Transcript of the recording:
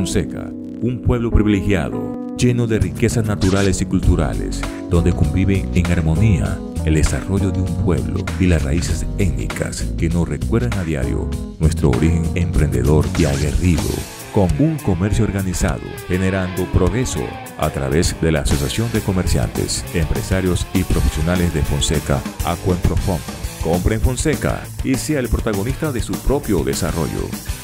Fonseca, un pueblo privilegiado, lleno de riquezas naturales y culturales, donde conviven en armonía el desarrollo de un pueblo y las raíces étnicas que nos recuerdan a diario nuestro origen emprendedor y aguerrido, con un comercio organizado, generando progreso a través de la Asociación de Comerciantes, Empresarios y Profesionales de Fonseca Acuemprofom. Compre en Fonseca y sea el protagonista de su propio desarrollo.